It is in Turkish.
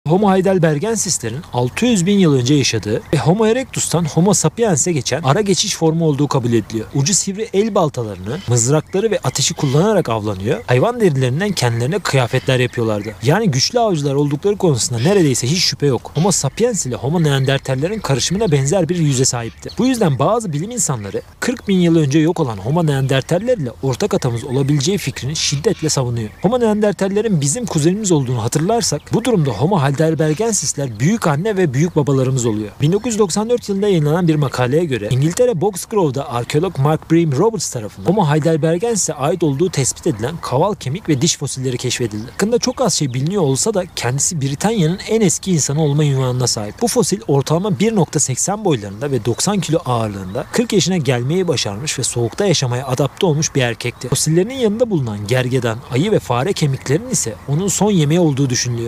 Homo heidelbergensis'lerin 600 bin yıl önce yaşadığı ve Homo erectus'tan Homo sapiens'e geçen ara geçiş formu olduğu kabul ediliyor. Ucu sivri el baltalarını, mızrakları ve ateşi kullanarak avlanıyor. Hayvan derilerinden kendilerine kıyafetler yapıyorlardı. Yani güçlü avcılar oldukları konusunda neredeyse hiç şüphe yok. Homo sapiens ile Homo neandertallerin karışımına benzer bir yüze sahipti. Bu yüzden bazı bilim insanları 40 bin yıl önce yok olan Homo neandertaller ile ortak atamız olabileceği fikrini şiddetle savunuyor. Homo neandertallerin bizim kuzenimiz olduğunu hatırlarsak bu durumda Homo heidelbergensis'ler büyük anne ve büyük babalarımız oluyor. 1994 yılında yayınlanan bir makaleye göre İngiltere Boxgrove'da arkeolog Mark Bream Roberts tarafından Homo heidelbergensis'e ait olduğu tespit edilen kaval kemik ve diş fosilleri keşfedildi. Hakkında çok az şey biliniyor olsa da kendisi Britanya'nın en eski insanı olma ünvanına sahip. Bu fosil ortalama 1.80 boylarında ve 90 kilo ağırlığında 40 yaşına gelmeyi başarmış ve soğukta yaşamaya adapte olmuş bir erkekti. Fosillerinin yanında bulunan gergedan, ayı ve fare kemiklerinin ise onun son yemeği olduğu düşünülüyor.